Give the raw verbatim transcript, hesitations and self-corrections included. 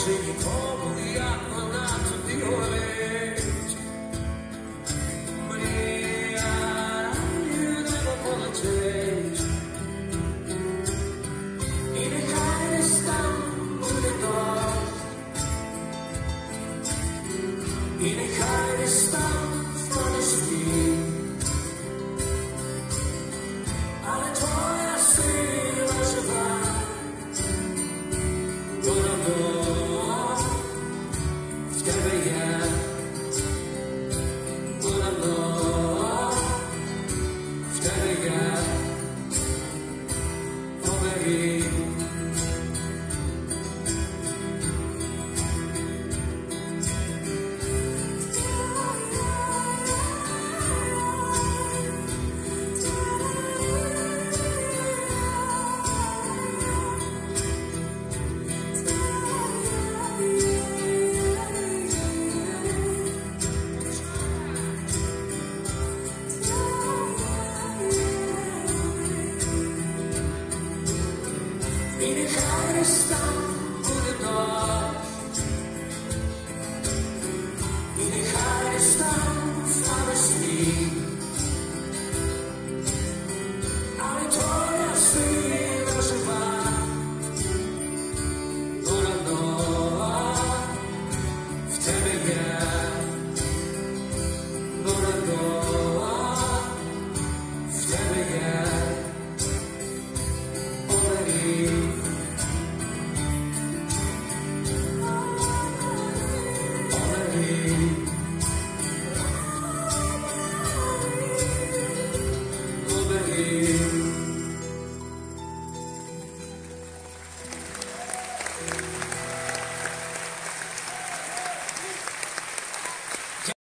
кажи нікому, як вона тобі горить. Мрія в небо полетить. І нехай десь там буде дощ. І нехай десь там впаде сніг. Але твоя сила жива. Воно в тебе є. Воно в тебе є. Побери. І нехай десь там буде дощ. І нехай десь там впаде сніг. Але твоя сила жива. Воно в тебе є. Воно в тебе є. Побери.